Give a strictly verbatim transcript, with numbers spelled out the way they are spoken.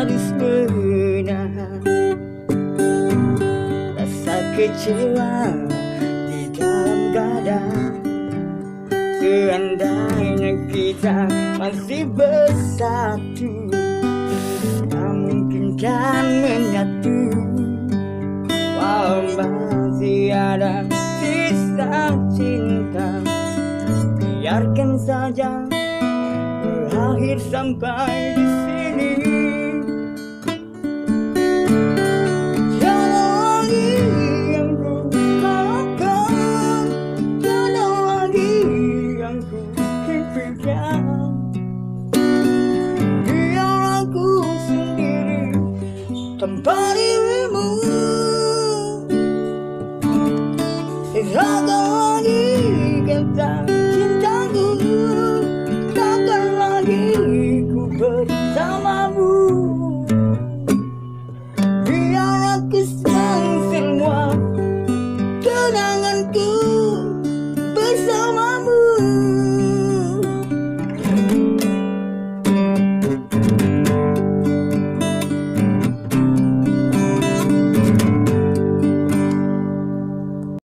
harus menahan rasa kecewa di dalam dada. Seandainya kita masih bersatu, tak mungkin kan menyatu. Walau masih ada sisa cinta, biarkan saja berakhir sampai di sini. Tiada lagi yang ku harapkan, tiada lagi yang ku impikan. Biar aku sendiri tanpa diri.